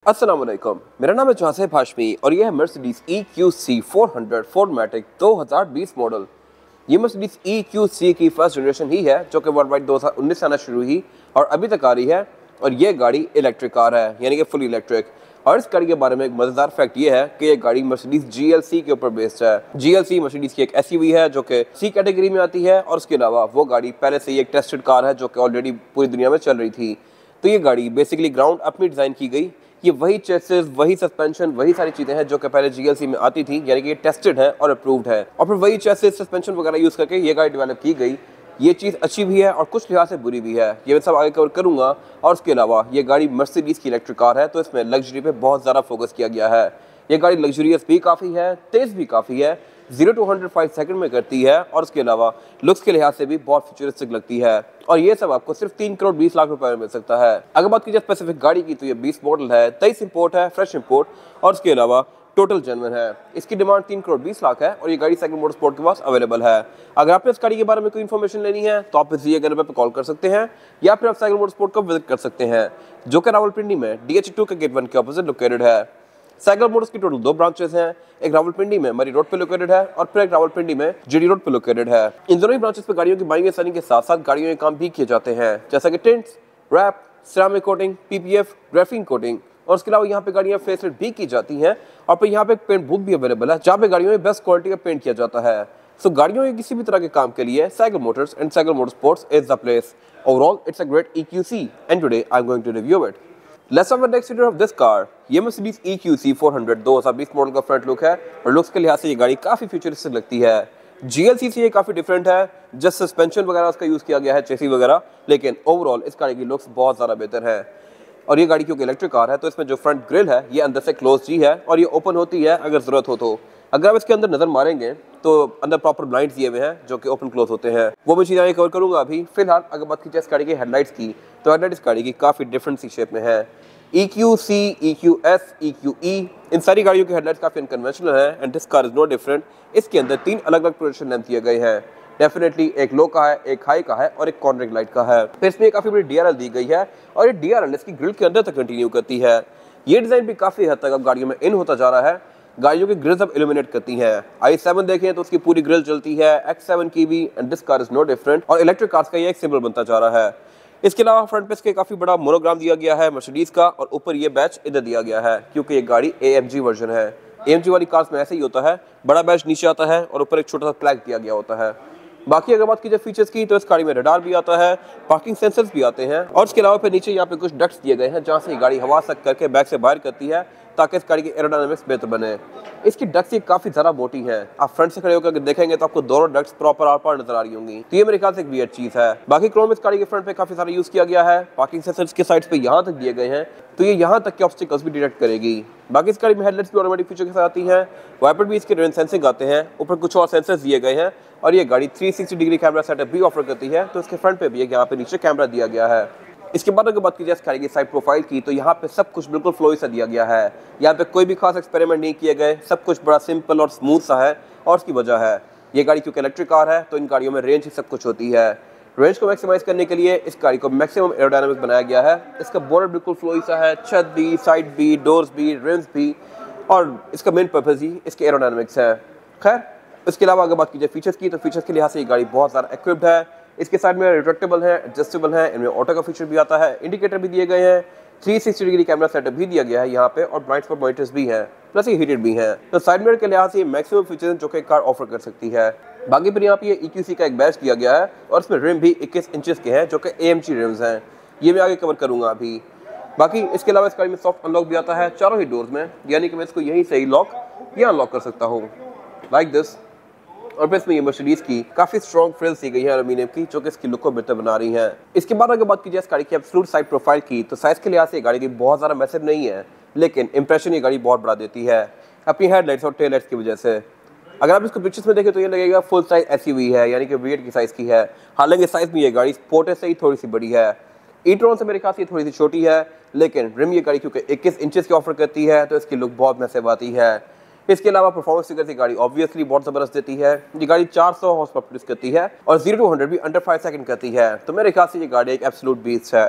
अस्सलाम वालेकुम, मेरा नाम है जहासेब हाशमी और यह है मर्सिडीज EQC 400 4MATIC 2020 मॉडल। ये मर्सिडीज EQC की फर्स्ट जनरेशन ही है जो कि वर्ल्ड वाइड 2019 से आना शुरू हुई और अभी तक आ रही है। और ये गाड़ी इलेक्ट्रिक कार है, यानी कि फुल इलेक्ट्रिक। और इस गाड़ी के बारे में एक मजेदार फैक्ट ये है कि ये गाड़ी मर्सिडीज GLC के ऊपर बेस्ड है। GLC मर्सिडीज की एक SUV है जो कि C कैटेगरी में आती है और उसके अलावा वो गाड़ी पहले से ही एक टेस्टेड कार है जो कि ऑलरेडी पूरी दुनिया में चल रही थी। तो ये गाड़ी बेसिकली ग्राउंड अप में डिज़ाइन की गई। ये वही चेसिस, वही सस्पेंशन, वही सारी चीज़ें हैं जो कि पहले GLC में आती थी, यानी कि ये टेस्टेड है और अप्रूव्ड है। और फिर वही चेसिस, सस्पेंशन वगैरह यूज़ करके ये गाड़ी डेवलप की गई। ये चीज़ अच्छी भी है और कुछ लिहाज से बुरी भी है, ये मैं सब आगे कवर करूँगा। और उसके अलावा ये गाड़ी मर्सिडीज की इलेक्ट्रिक कार है तो इसमें लग्जरी पे बहुत ज़्यादा फोकस किया गया है। ये गाड़ी लग्जरियस भी काफ़ी है, तेज़ भी काफ़ी है, 0 to 100 5 सेकंड में करती है और उसके अलावा लुक्स के लिहाज से भी बहुत फ्यूचरिस्टिक लगती है। और ये सब आपको सिर्फ 3 करोड़ 20 लाख रुपए में मिल सकता है। अगर बात की जाए स्पेसिफिक गाड़ी की तो ये 20 मॉडल है, 23 इंपोर्ट है, फ्रेश इंपोर्ट और उसके अलावा टोटल जेन्युइन है। इसकी डिमांड 3 करोड़ 20 लाख है और ये गाड़ी साइकिल मोटरस्पोर्ट के पास अवेलेबल है। अगर आपने इस गाड़ी के बारे में कोई इन्फॉर्मेशन लेनी है तो आप इस दिए गए नंबर पर कॉल कर सकते हैं या फिर आप साइकिल मोटरस्पोर्ट को विजिट कर सकते हैं जो कि रावलपिंडी में DH2 के गेट 1 के ऑपोजिट लोकेटेड है। साइकिल मोटर्स की टोटल 2 ब्रांचेस हैं, एक रावलपिंडी में मरी रोड पे लोकेटेड है और फिर एक रावलपिंडी में GD रोड पे लोकेटेड है। इन दोनों ही ब्रांचेस पे गाड़ियों की बाइंग एंड सेलिंग के साथ साथ गाड़ियों के काम भी किए जाते हैं, जैसा कि tints, wrap, ceramic coating, PPF, graphene coating और उसके अलावा यहाँ पे गाड़ियाँ फेसलिफ्ट भी की जाती हैं। और फिर यहाँ पे एक पेंट बूथ भी अवेलेबल है जहाँ पे गाड़ियों में बेस्ट क्वालिटी का पेंट किया जाता है। सो गाड़ियों के किसी भी तरह के काम के लिए cycle motors and cycle motorsports is the place. Overall it's a great EQC and today I am going to review it. Let's have a next feature of this car। ये Mercedes EQC 400 2020 मॉडल का front look है और looks के लिहाज से ये गाड़ी काफी फ्यूचरिस्टिक लगती है। GLC से ये काफी डिफरेंट है, जस्ट सस्पेंशन वगैरह उसका यूज किया गया है, चेसी वगैरह, लेकिन ओवरऑल इस गाड़ी की लुक्स बहुत ज्यादा बेहतर है। और ये गाड़ी क्योंकि इलेक्ट्रिक कार है तो इसमें जो फ्रंट ग्रिल है ये अंदर से क्लोज ही है और ये ओपन होती है अगर जरूरत हो तो। अगर आप इसके अंदर नजर मारेंगे तो अंदर प्रॉपर ब्लाइंड्स दिए हुए हैं जो कि ओपन क्लोज होते हैं, वो मैं चीज़ें कवर करूंगा अभी। फिलहाल अगर बात की जाए इस गाड़ी की हेडलाइट्स की तो हेडलाइट इस गाड़ी की काफी डिफरेंट सी शेप में है। EQC, EQS, EQE इन सारी गाड़ियों के हेडलाइट्स काफी अनकन्वेंशनल है and this car is no different. इसके अंदर 3 अलग अलग प्रोजेक्शन लैंप दिए गए हैं, डेफिनेटली एक लो का है, एक हाई का है और एक कॉर्नरिंग लाइट का है। फिर इसमें काफी बड़ी DRL दी गई है और ये DRL इसकी ग्रिल के अंदर तक कंटिन्यू करती है। ये डिजाइन भी काफी हद तक अब गाड़ियों में इन होता जा रहा है। गाड़ियों की ग्रिल्स अब इल्यूमिनेट करती हैं। i7 देखें तो उसकी पूरी ग्रिल चलती है, X7 की भी, and this car is no different. और इलेक्ट्रिक कार्स का ये एक सिंबल बनता जा रहा है। इसके अलावा फ्रंट पे इसके काफी बड़ा मोनोग्राम दिया गया है मर्सिडीज का और ऊपर ये बैच इधर दिया गया है क्योंकि ये गाड़ी AMG वर्जन है। AMG वाली कार्स में ऐसे ही होता है, बड़ा बैच नीचे आता है और ऊपर एक छोटा सा फ्लैग दिया गया होता है। बाकी अगर बात की जाए फीचर्स की तो इस गाड़ी में रडार भी आता है, पार्किंग सेंसर्स भी आते हैं और इसके अलावा फिर नीचे यहाँ पे कुछ डक्ट्स दिए गए हैं जहाँ से गाड़ी हवा सक करके बैक से बाहर करती है ताकि इस गाड़ी की एरोडायनामिक्स बेहतर बने। इसकी डक्ट्स काफी ज्यादा मोटी है, आप फ्रंट से खड़े होकर देखेंगे तो आपको दोनों डक्ट्स प्रॉपर आर पार नजर आ रही होंगी, तो ये मेरे ख्याल से एक वियर्ड चीज है। बाकी क्रोम इस गाड़ी के फ्रंट पे काफी सारा यूज किया गया है, पार्किंग सेंसर्स के साइड्स पे यहाँ तक दिए गए हैं तो ये यहाँ तक के ऑब्स्टिकल्स भी डिटेक्ट करेगी। बाकी इस गाड़ी में हेडलाइट्स भी ऑटोमेटिक फीचर के साथ आती हैं, वाइपर भी इसके रेन सेंसिंग आते हैं, ऊपर कुछ और सेंसर्स दिए गए हैं और ये गाड़ी 360 डिग्री कैमरा सेटअप भी ऑफर करती है तो इसके फ्रंट पे भी यहाँ पे नीचे कैमरा दिया गया है। इसके बाद अगर बात की जाए इस गाड़ी की साइड प्रोफाइल की तो यहाँ पे सब कुछ बिल्कुल फ्लोई सा दिया गया है। यहाँ पे कोई भी खास एक्सपेरिमेंट नहीं किए गए, सब कुछ बड़ा सिंपल और स्मूथ सा है और उसकी वजह है ये गाड़ी क्योंकि इलेक्ट्रिक कार है तो इन गाड़ियों में रेंज ही सब कुछ होती है। रेंज को मैक्सिमाइज करने के लिए इस गाड़ी को मैक्सिमम एरोडायनामिक्स बनाया गया है। इसका बॉर्डर बिल्कुल फ्लोई सा है, छत भी, साइड भी, डोर्स भी, रिम्स भी, और इसका मेन पर्पज ही इसके एरोडायनामिक्स है। खैर इसके अलावा अगर बात की जाए फीचर्स की तो फीचर्स के लिहाज से ये गाड़ी बहुत ज़्यादा इक्विप्ड है। इसके साइड में रिट्रैक्टेबल है, एडजस्टेबल है, इनमें ऑटो का फीचर भी आता है, इंडिकेटर भी दिए गए हैं, 360 डिग्री कैमरा सेटअप भी दिया गया है यहाँ पे और ब्लाइंड स्पॉट मॉनिटर्स भी हैं, प्लस ये हीटेड भी हैं। तो साइड मिरर के लिहाज से मैक्सिमम फीचर्स जो कि कार ऑफर कर सकती है। बाकी फिर यहाँ पे ये EQC का एक बैच दिया गया है और इसमें रिम भी 21 इंचेस के हैं जो कि AMG रिम्स हैं, ये मैं आगे कवर करूंगा अभी। बाकी इसके अलावा इस गाड़ी में सॉफ्ट अनलॉक भी आता है चारों ही डोर्स में, यानी कि मैं इसको यहीं से ही लॉक या अनलॉक कर सकता हूँ लाइक दिस। और फिर इसमें ये मर्सिडीज की काफी स्ट्रॉन्ग फ्रिल्स दी गई है एल्यूमिनियम की जो कि इसकी लुक को बेहतर बना रही है। इसके बाद अगर बात की जाए इस गाड़ी की एब्सोल्यूट साइड प्रोफाइल की तो साइज के लिहाज से गाड़ी की बहुत ज्यादा मैसिव नहीं है, लेकिन इंप्रेशन ये गाड़ी बहुत बड़ा देती है अपनी हेडलाइट्स और टेल लाइट्स की वजह से। अगर आप इसको पिक्चर्स में देखें तो ये लगेगा फुल साइज SUV है, यानी कि V8 की साइज की है। हालांकि साइज में ये गाड़ी स्पोर्टेज से ही थोड़ी सी बड़ी है, e-tron से मेरे ख्याल से थोड़ी सी छोटी है, लेकिन रिम ये गाड़ी क्योंकि 21 इंचेस की ऑफर करती है तो इसकी लुक बहुत मैसिव आती है। इसके अलावा परफॉर्मेंस फिगर से गाड़ी ऑब्वियसली बहुत जबरदस्त देती है। ये गाड़ी 400 हॉर्स पावर प्रोड्यूस करती है और 0 to 100 भी अंडर 5 सेकंड करती है, तो मेरे ख्याल से ये गाड़ी एक एब्सोल्यूट बीस्ट है।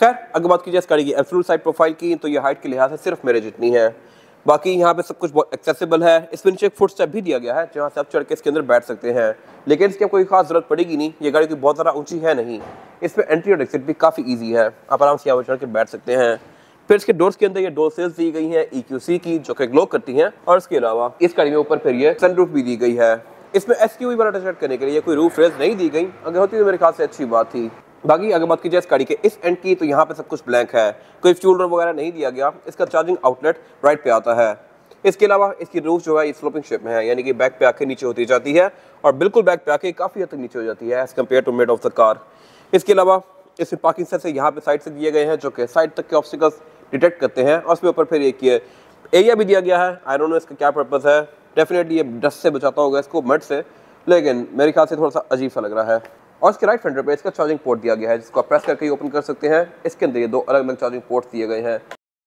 खैर अगर बात की जाए इस गाड़ी की एब्सोल्यूट साइड प्रोफाइल की, तो ये हाइट के लिहाज से सिर्फ मेरे जितनी है। बाकी यहाँ पे सब कुछ बहुत एक्सेसिबल है। इसमें नीचे एक फुट स्टेप भी दिया गया है जहाँ से आप चढ़ के इसके अंदर बैठ सकते हैं, लेकिन इसकी कोई खास जरूरत पड़ेगी नहीं। ये गाड़ी की बहुत ज़्यादा ऊंची है नहीं। इसमें एंट्री और एग्जिट भी काफ़ी ईजी है, आप आराम से यहाँ पर चढ़ के बैठ सकते हैं। फिर इसके डोर्स के अंदर ये डोर सेल्स दी गई हैं EQC की, जो कि ग्लो करती हैं। और इसके अलावा इस गाड़ी में ऊपर फिर ये सनरूफ भी दी गई है। इसमें SUV वाला टच करने के लिए कोई रूफ रेस नहीं दी गई, अगर होती तो मेरे ख्याल से अच्छी बात थी। बाकी अगर बात की जाए इस गाड़ी के इस एंड की, तो यहाँ पे सब कुछ ब्लैंक है, कोई फ्यूल वगैरह नहीं दिया गया। इसका चार्जिंग आउटलेट राइट पे आता है। इसके अलावा इसकी रूफ जो है ये स्लोपिंग शेप में है, यानी कि बैक पे आके नीचे होती जाती है और बिल्कुल बैक पे आके काफ़ी हद तक नीचे हो जाती है as compare to mid of the car. इसके अलावा इसमें पार्किंग सेंसर यहाँ पे साइड से दिए गए हैं, जो कि साइड तक के ऑब्स्टिकल्स डिटेक्ट करते हैं। और उसके ऊपर फिर एक ये एरिया भी दिया गया है। आई डोंट नो इसका क्या पर्पस है, डेफिनेटली ये डस्ट से बचाता होगा इसको, मड से, लेकिन मेरे ख्याल से थोड़ा सा अजीब सा लग रहा है। और इसके राइट फ्रंट पे इसका चार्जिंग पोर्ट दिया गया है, जिसको आप प्रेस करके ओपन कर सकते हैं। इसके अंदर ये दो अलग अलग चार्जिंग पोर्ट दिए गए हैं,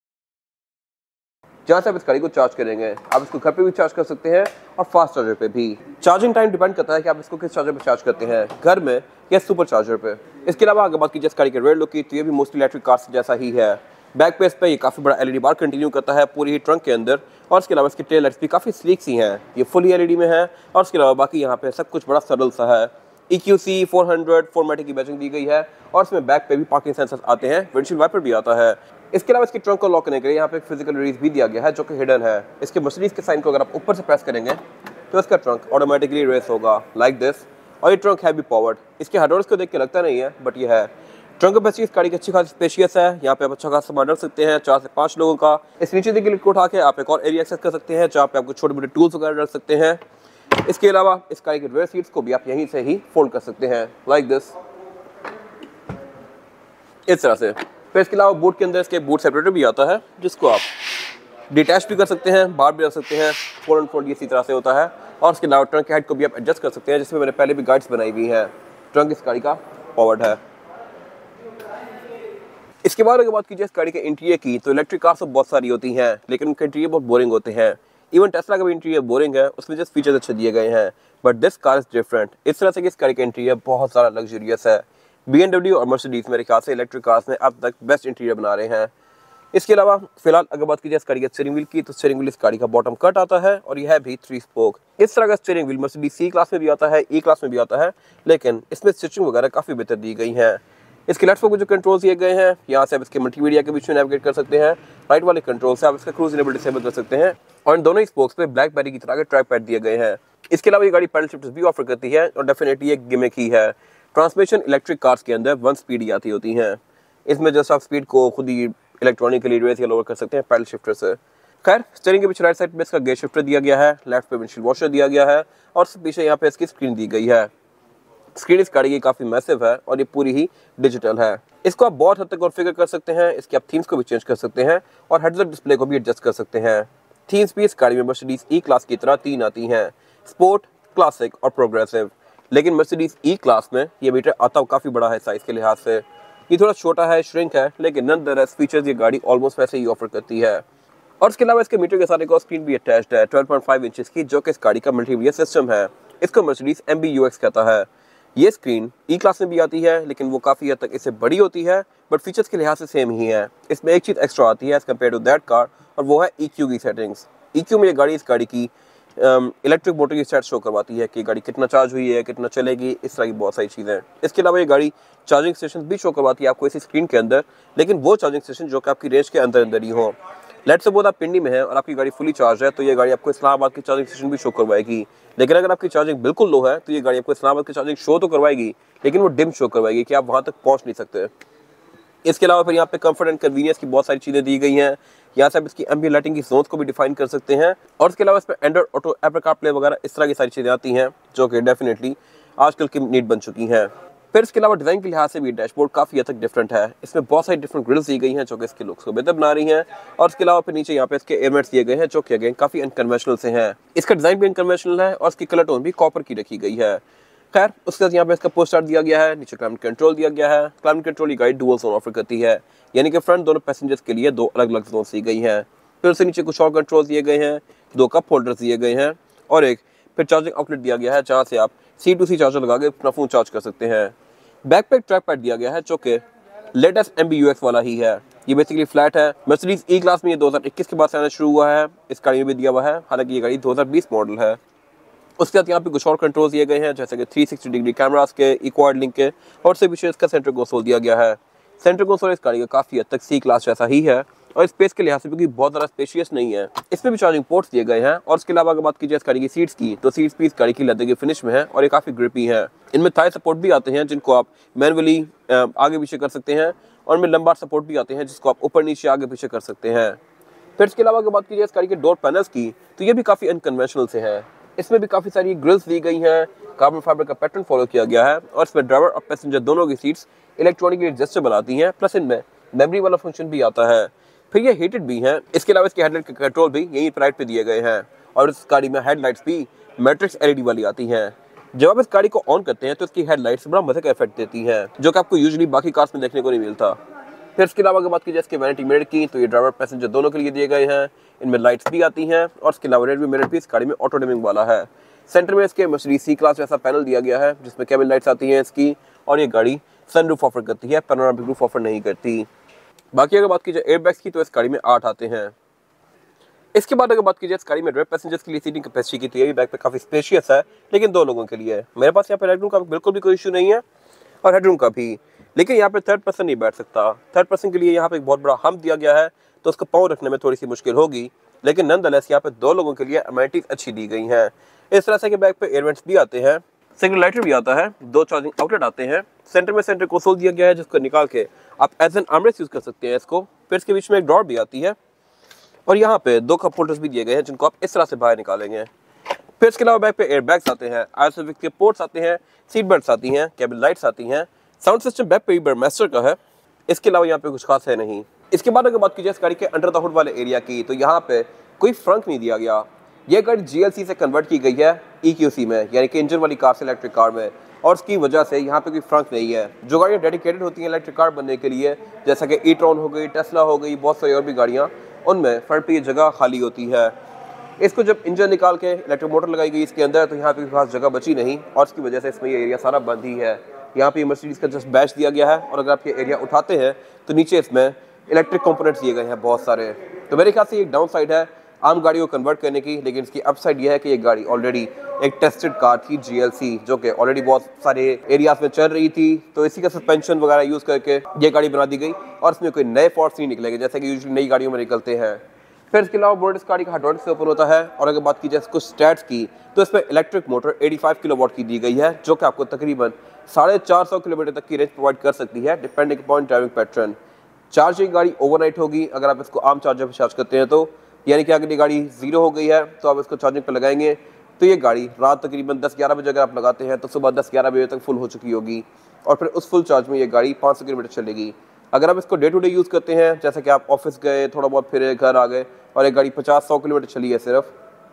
जहाँ से आप इस गाड़ी को चार्ज करेंगे। आप इसको घर पे भी चार्ज कर सकते हैं और फास्ट चार्जर पे भी। चार्जिंग टाइम डिपेंड करता है कि आप इसको किस चार्जर पे चार्ज करते हैं, घर में या सुपर चार्जर पे। इसके अलावा अगर बात की जिस गाड़ी के रेयर लुक की, तो ये भी मोस्टली इलेक्ट्रिक कार्स जैसा ही है। बैक पेस पे ये काफ़ी बड़ा LED बार कंटिन्यू करता है पूरी ही ट्रंक के अंदर। और इसके अलावा इसकी टेल लाइट्स भी काफ़ी स्लीक सी हैं, ये फुली LED में है। और इसके अलावा बाकी यहाँ पे सब कुछ बड़ा सरल सा है। EQC 400 4MATIC की बैचिंग दी गई है और इसमें बैक पे भी पार्किंग सेंसर्स आते हैं, विंडशील्ड वाइपर भी आता है। इसके अलावा इसके ट्रंक को लॉक करने के लिए यहाँ पे एक फिजिकल रिलीज भी दिया गया है, जो कि हिडन है। इसके मर्सिडीज के साइन को अगर आप ऊपर से प्रेस करेंगे तो इसका ट्रंक ऑटोमेटिकली रेस होगा लाइक दिस। और ये ट्रंक है भी पावर्ड। इसके हेडोर्स को देख के लगता नहीं है, बट ये है। ट्रंक कैपेसिटी इस गाड़ी की अच्छी खासी स्पेशियस है। यहाँ पे आप अच्छा खासा सामान रख सकते हैं, 4 से 5 लोगों का। इस नीचे देखिए को उठा के आप एक और एरिया एक्सेस कर सकते हैं, जहाँ पे आपको छोटे मोटे टूल्स वगैरह रख सकते हैं। इसके अलावा इस गाड़ी के रेयर सीट्स को भी आप यहीं से ही फोल्ड कर सकते हैं लाइक दिस, इस तरह से। फिर इसके अलावा बूट के अंदर इसके बूट सेपरेटर भी आता है, जिसको आप डिटैच भी कर सकते हैं, बाहर भी रख सकते हैं। फोल्ड एंड फोल्ड इसी तरह से होता है। और इसके अलावा ट्रंक के हेड को भी आप एडजस्ट कर सकते हैं, जिसमें मैंने पहले भी गाइड्स बनाई हुई हैं। ट्रंक इस गाड़ी का पावर्ड है। इसके बाद अगर बात कीजिए इस गाड़ी के इंटीरियर की, तो इलेक्ट्रिक कार्स तो बहुत सारी होती हैं, लेकिन उनके इंटीरियर बहुत बोरिंग होते हैं। इवन टेस्ला का भी इंटीरियर बोरिंग है, उसमें जस्ट फीचर्स अच्छे दिए गए हैं, but this car is different. इस तरह से कि इस गाड़ी का इंटीरियर बहुत सारा लग्जरियस है। BMW और मर्सिडीज मेरे ख्याल से इलेक्ट्रिक कार्स में अब तक बेस्ट इंटीरियर बना रहे हैं। इसके अलावा फिलहाल अगर बात कीजिए इस गाड़ी के स्टीयरिंग व्हील की, तो स्टीयरिंग व्हील इस गाड़ी का बॉटम कट आता है और यह है भी 3 स्पोक। इस तरह का steering wheel Mercedes C class में भी आता है, E क्लास में भी आता है, लेकिन इसमें स्टिचिंग वगैरह काफ़ी बेहतर दी गई है। इसके लेफ्ट को जो कंट्रोल दिए गए हैं, यहाँ से आप इसके मल्टीमीडिया के बीच में नेविगेट कर सकते हैं। राइट वाले कंट्रोल से आप इसका क्रूज इनेबल डिसेबल कर सकते हैं। और इन दोनों ही स्पोक्स पे ब्लैकबेरी की तरह के ट्रैक पैड दिए गए हैं। इसके अलावा ये गाड़ी पैडल शिफ्टर्स भी ऑफर करती है और डेफिनेटली एक गिमिक ही है। ट्रांसमिशन इलेक्ट्रिक कार्स के अंदर 1 स्पीड ही आती होती हैं। इसमें जस्ट आप स्पीड को खुद ही इलेक्ट्रॉनिकली रेस या लोअर कर सकते हैं पैडल शिफ्टर से। खैर स्टीयरिंग के पीछे राइट साइड पे इसका गेयर शिफ्टर दिया गया है, लेफ्ट पे विंडशील्ड वॉशर दिया गया है और पीछे यहाँ पे इसकी स्क्रीन दी गई है। स्क्रीन इस गाड़ी की काफ़ी मैसिव है और ये पूरी ही डिजिटल है। इसको आप बहुत हद तक कॉन्फ़िगर कर सकते हैं, इसके आप थीम्स को भी चेंज कर सकते हैं और हेड्स अप डिस्प्ले को भी एडजस्ट कर सकते हैं। थीम्स भी इस गाड़ी में मर्सिडीज E क्लास की तरह 3 आती हैं, स्पोर्ट, क्लासिक और प्रोग्रेसिव। लेकिन मर्सिडीज E क्लास में ये मीटर आता काफ़ी बड़ा है साइज़ के लिहाज से। ये थोड़ा छोटा है, श्रिंक है, लेकिन नॉनदलेस फीचर्स ये गाड़ी ऑलमोस्ट वैसे ही ऑफर करती है। और इसके अलावा इसके मीटर के साथ एक और स्क्रीन भी अटैच्ड है 12.5 इंचेस की, जो कि इस गाड़ी का मल्टीमीडिया सिस्टम है। इसको मर्सिडीज MBUX कहता है। ये स्क्रीन E क्लास में भी आती है, लेकिन वो काफ़ी हद तक इससे बड़ी होती है, बट फीचर्स के लिहाज से सेम ही है। इसमें एक चीज़ एक्स्ट्रा आती है as compare to that car, और वो है EQ की सेटिंग्स। EQ में ये गाड़ी इस गाड़ी की इलेक्ट्रिक मोटर की स्टेट शो करवाती है कि गाड़ी कितना चार्ज हुई है, कितना चलेगी, इस तरह की बहुत सारी चीज़ें। इसके अलावा ये गाड़ी चार्जिंग स्टेशन भी शो करवाती है आपको इसी स्क्रीन के अंदर, लेकिन वो चार्जिंग स्टेशन जो कि आपकी रेंज के अंदर अंदर ही हो। लेट्स सपोज आप पिंडी में है और आपकी गाड़ी फुली चार्ज है, तो ये गाड़ी आपको इस्लामाबाद की चार्जिंग स्टेशन भी शो करवाएगी। लेकिन अगर आपकी चार्जिंग बिल्कुल लो है, तो ये गाड़ी आपको इस्लामाबाद की चार्जिंग शो तो करवाएगी, लेकिन वो डिम शो करवाएगी कि आप वहाँ तक पहुँच नहीं सकते। इसके अलावा फिर यहाँ पे कंफर्ट एंड कन्वीनियंस की बहुत सारी चीज़ें दी गई हैं। यहाँ से आप इसकी एम्बिएंट लाइटिंग की जोन्स को भी डिफाइन कर सकते हैं। और इसके अलावा इसमें एंड्रॉइड ऑटो, एप्पल कारप्ले वगैरह इस तरह की सारी चीज़ें आती हैं, जो कि डेफिनेटली आजकल की नीड बन चुकी हैं। फिर इसके अलावा डिज़ाइन के लिहाज से भी डैशबोर्ड काफ़ी हद तक डिफरेंट है। इसमें बहुत सारी डिफरेंट ग्रिल्स दी गई हैं, जो कि इसके लुक्स को बेहतर बना रही हैं। और इसके अलावा फिर नीचे यहाँ पे इसके एयरमेट्स दिए गए हैं, जो कि अगेन काफ़ी अनकन्वेंशनल से हैं। इसका डिज़ाइन भी अनकन्वेंशनल है और इसकी कलर टोन भी कॉपर की रखी गई है। खैर उसके बाद यहाँ पे इसका पोस्टर दिया गया है, नीचे क्लाइमेट कंट्रोल दिया गया है। क्लाइमेट कंट्रोल ये गाड़ी डुअल जोन ऑफर करती है, यानी कि फ्रंट दोनों पैसेंजर्स के लिए 2 अलग अलग जोन दी गई हैं। फिर उससे नीचे कुछ और कंट्रोल दिए गए हैं, 2 कप होल्डर्स दिए गए हैं और एक फिर चार्जिंग आउटलेट दिया गया है, जहाँ से आप C2C चार्जर लगा के अपना फ़ोन चार्ज कर सकते हैं। बैक पे ट्रैक पैड दिया गया है, जो कि लेटेस्ट MBUX वाला ही है। ये बेसिकली फ्लैट है। मर्सिडीज ई क्लास में ये 2021 के बाद से आना शुरू हुआ है। इस गाड़ी में भी दिया हुआ है, हालांकि ये गाड़ी 2020 मॉडल है। उसके बाद यहाँ पे कुछ और कंट्रोल दिए गए हैं, जैसे कि 360 डिग्री कैमरास के, इक्वाड लिंक के, और से पीछे इसका सेंटर कंसोल दिया गया है। सेंटर कंसोल इस गाड़ी का काफ़ी हद तक सी क्लास जैसा ही है और स्पेस के लिहाज से भी बहुत ज़्यादा स्पेशियस नहीं है। इसमें भी चार्जिंग पोर्ट्स दिए गए हैं। और इसके अलावा अगर बात कीजिए इस गाड़ी की सीट्स की, तो सीट्स भी इस गाड़ी की लेदर की फिनिश में है और ये काफ़ी ग्रिपी है। इनमें थाई सपोर्ट भी आते हैं, जिनको आप मैनुअली आगे पीछे कर सकते हैं, और इनमें लंबार सपोर्ट भी आते हैं, जिसको आप ऊपर नीचे आगे पीछे कर सकते हैं। फिर इसके अलावा अगर बात कीजिए इस गाड़ी के डोर पैनल्स की, तो ये भी काफ़ी अनकन्वेंशनल से हैं। इसमें भी काफ़ी सारी ग्रिल्स दी गई हैं, कार्बन फाइबर का पैटर्न फॉलो किया गया है, और इसमें ड्राइवर और पैसेंजर दोनों की सीट्स इलेक्ट्रॉनिकली एडजस्टेबल आती हैं, प्लस इनमें मेमोरी वाला फंक्शन भी आता है। फिर ये हीटेड भी हैं। इसके अलावा इसके हेडलाइट के कंट्रोल भी यहीं राइट पे दिए गए हैं, और इस गाड़ी में हेडलाइट्स भी मैट्रिक्स LED वाली आती हैं। जब आप इस गाड़ी को ऑन करते हैं तो इसकी हेडलाइट्स बड़ा मजे का इफेक्ट देती हैं, जो कि आपको यूजुअली बाकी कार्स में देखने को नहीं मिलता। फिर इसके अलावा अगर बात कीजिए इसके वैनिटी मिरर की, तो ये ड्राइवर पैसेंजर दोनों के लिए दिए गए हैं। इनमें लाइट्स भी आती हैं, और इसके अलावा रेयर व्यू मिरर भी इस गाड़ी में ऑटो डिमिंग वाला है। सेंटर में इसके मर्सिडीज सी क्लास जैसा पैनल दिया गया है, जिसमें केबिन लाइट्स आती हैं इसकी, और ये गाड़ी सनरूफ ऑफर करती है, पैनोरामिक रूफ ऑफर नहीं करती। बाकी अगर बात कीजिए एयरबैग्स की, तो इस गाड़ी में 8 आते हैं। इसके बाद अगर बात कीजिए इस गाड़ी में रेयर पैसेंजर्स के लिए सीटिंग कैपेसिटी की, तो ये भी बैक पे काफी स्पेशियस है, लेकिन 2 लोगों के लिए है। मेरे पास यहाँ पे हेडरूम का बिल्कुल भी कोई इशू नहीं है, और हेडरूम का भी, लेकिन यहाँ पे थर्ड पर्सन नहीं बैठ सकता। थर्ड पर्सन के लिए यहाँ पे एक बहुत बड़ा हम्प दिया गया है, तो उसका पाँव रखने में थोड़ी सी मुश्किल होगी, लेकिन नॉनदलेस यहाँ पे 2 लोगों के लिए अमेनिटीज अच्छी दी गई हैं। इस तरह से के बैक पे एयर वेंट्स भी आते हैं, सिग्नल लाइटर भी आता है, 2 चार्जिंग आउटलेट आते हैं। सेंटर में सेंटर कंसोल दिया गया है, जिसको निकाल के आप एज एन आर्मरेस्ट यूज कर सकते हैं इसको। फिर इसके बीच में एक ड्रॉर भी आती है, और यहाँ पे 2 कप होल्डर्स भी दिए गए हैं, जिनको आप इस तरह से बाहर निकालेंगे। फिर इसके अलावा बैक पे एयर बैग्स आते हैं, आयरसविक के पोर्ट्स आते हैं, सीट बेल्ट्स आती हैं, केबिन लाइट्स आती हैं। साउंड सिस्टम बैक पे बर्मेस्टर का है। इसके अलावा यहाँ पे कुछ खास है नहीं। इसके बाद अगर बात कीजिए इस गाड़ी के अंडर द हुड वाले एरिया की, तो यहाँ पे कोई फ्रंक नहीं दिया गया। यह गाड़ी GLC से कन्वर्ट की गई है EQC में, यानी कि इंजन वाली कार से इलेक्ट्रिक कार में, और उसकी वजह से यहाँ पे कोई फ्रंक नहीं है। जो गाड़ियाँ डेडिकेटेड होती हैं इलेक्ट्रिक कार बनने के लिए, जैसा कि e-tron हो गई, टेस्ला हो गई, बहुत सारी और भी गाड़ियाँ, उनमें फ्रंट पे ये जगह खाली होती है। इसको जब इंजन निकाल के इलेक्ट्रिक मोटर लगाई गई इसके अंदर, तो यहाँ पे खास जगह बची नहीं, और इसकी वजह से इसमें ये एरिया सारा बंद ही है। यहाँ पे मर्सिडीज का जस्ट बैच दिया गया है, और अगर आप ये एरिया उठाते हैं तो नीचे इसमें इलेक्ट्रिक कंपोनेंट्स दिए गए हैं बहुत सारे। तो मेरे ख्याल से एक डाउन साइड है आम गाड़ियों को कन्वर्ट करने की, लेकिन इसकी अपसाइड यह है कि ये गाड़ी ऑलरेडी एक टेस्टेड कार थी GLC, जो कि ऑलरेडी बहुत सारे एरियाज में चल रही थी, तो इसी का सस्पेंशन वगैरह यूज़ करके ये गाड़ी बना दी गई, और इसमें कोई नए फॉल्ट्स नहीं निकलेंगे, जैसे कि यूजुअली नई गाड़ियों में निकलते हैं। फिर इसके अलावा बोर्ड इस गाड़ी का हाइड्रोलिक से ओपन होता है, और अगर बात की जाए कुछ स्टैट्स की, तो इसमें इलेक्ट्रिक मोटर 85 किलोवाट की दी गई है, जो कि आपको तकरीबन 450 किलोमीटर तक की रेंज प्रोवाइड कर सकती है, depending upon driving pattern. Charging गाड़ी ओवरनाइट होगी अगर आप इसको आम चार्जर पर चार्ज करते हैं, तो यानी कि अगर ये गाड़ी 0 हो गई है तो आप इसको चार्जिंग पर लगाएंगे, तो ये गाड़ी रात तकरीबन 10-11 बजे अगर आप लगाते हैं, तो सुबह 10-11 बजे तक फुल हो चुकी होगी, और फिर उस फुल चार्ज में ये गाड़ी 500 किलोमीटर चलेगी। अगर आप इसको डे टू डे यूज़ करते हैं, जैसे कि आप ऑफिस गए, थोड़ा बहुत फिरे, घर आ गए, और एक गाड़ी 50-100 किलोमीटर चली है सिर्फ,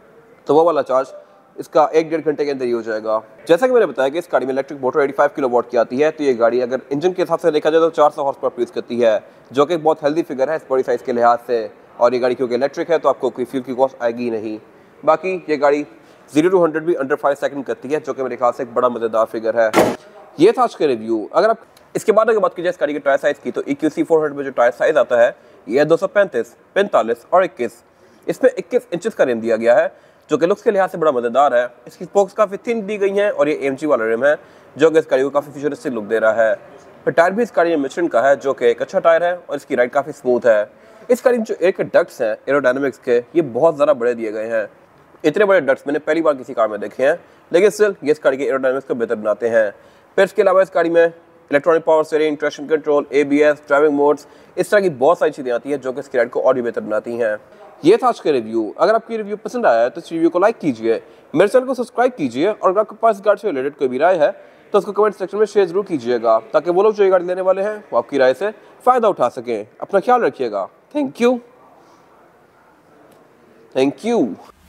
तो वो वाला चार्ज इसका 1-1.5 घंटे के अंदर ही हो जाएगा। जैसा कि मैंने बताया कि इस गाड़ी में इलेक्ट्रिक मोटर 85 किलोवाट की आती है, तो ये गाड़ी अगर इंजन के हिसाब से देखा जाए तो 400 हॉर्स पावर प्रोड्यूस करती है, जो कि एक बहुत हेल्दी फिगर है इस बॉडी साइज़ के लिहाज से। और ये गाड़ी क्योंकि इलेक्ट्रिक है, तो आपको कोई फ्यूल की कॉस्ट आएगी नहीं। बाकी ये गाड़ी 0 to 100 भी अंडर 5 सेकंड करती है, जो कि मेरे ख्याल से एक बड़ा मज़ेदार फिगर है। ये था आज का रिव्यू। अगर आप इसके बाद अगर बात कीजिए इस गाड़ी के टायर साइज़ की, तो EQC 400 में जो टायर साइज़ आता है ये है 235, 45 और 21। इसमें 21 इंचेस का रिम दिया गया है, जो कि लुक्स के लिहाज से बड़ा मज़ेदार है। इसकी स्पोक्स काफ़ी थिन दी गई हैं, और ये AMG वाला रिम है, जो कि इस गाड़ी को काफ़ी फ्यूचरिस्टिक लुक दे रहा है। फिर टायर भी इस गाड़ी में मिशेलिन का है, जो कि एक अच्छा टायर है, और इसकी राइड काफ़ी स्मूथ है। इस गाड़ी में जो एयर के डक्ट्स हैं एरोडायनामिक्स के, ये बहुत ज़्यादा बड़े दिए गए हैं। इतने बड़े डक्ट्स मैंने पहली बार किसी कार में देखे हैं, लेकिन स्टिल ये इस गाड़ी के एरोडायनामिक्स को बेहतर बनाते हैं। फिर इसके अलावा इस गाड़ी में electronic power steering, traction control, ABS, driving modes, इस तरह की बहुत सारी चीज़ें आती हैं, जो कि इस राइड को और भी बेहतर बनाती हैं। ये था आज का रिव्यू। अगर आपकी रिव्यू पसंद आया है तो इस रिव्यू को लाइक कीजिए, मेरे चैनल को सब्सक्राइब कीजिए, और अगर आपके पास गाड़ी से रिलेटेड कोई भी राय है तो उसको कमेंट सेक्शन में शेयर जरूर कीजिएगा, ताकि वो लोग जो ये गाड़ी लेने वाले हैं वो आपकी राय से फ़ायदा उठा सकें। अपना ख्याल रखिएगा। Thank you.